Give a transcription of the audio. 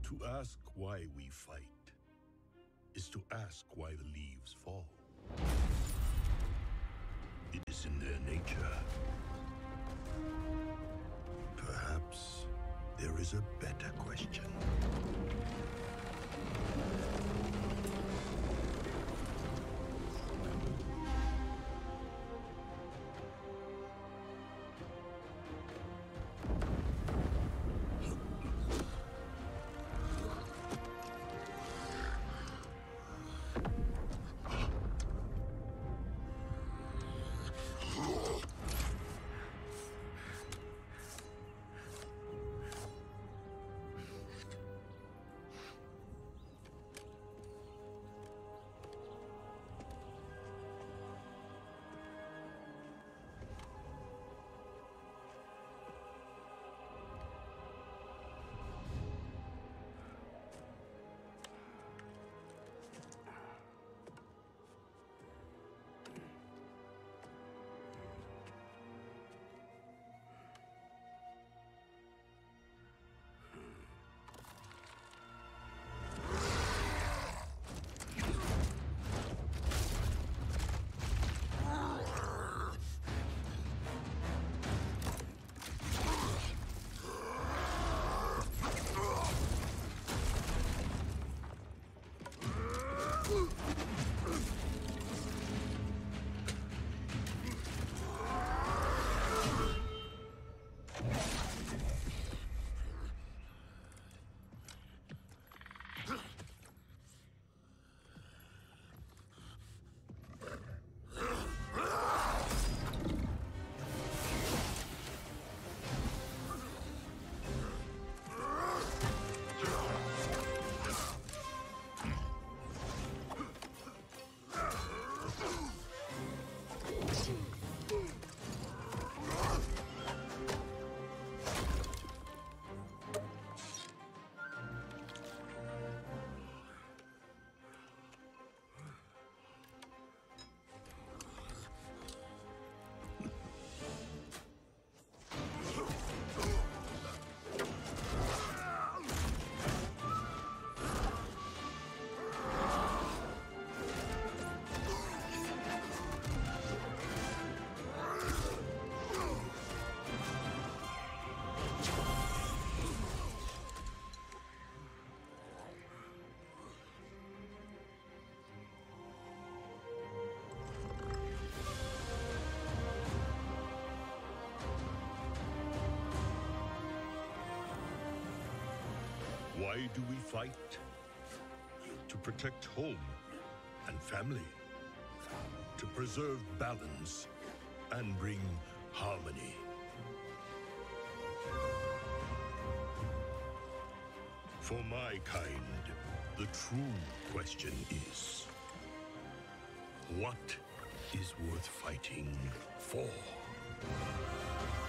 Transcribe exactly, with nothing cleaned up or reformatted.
To ask why we fight is to ask why the leaves fall. It is in their nature. Perhaps there is a better question. Why do we fight? To protect home and family. To preserve balance and bring harmony. For my kind, the true question is, what is worth fighting for?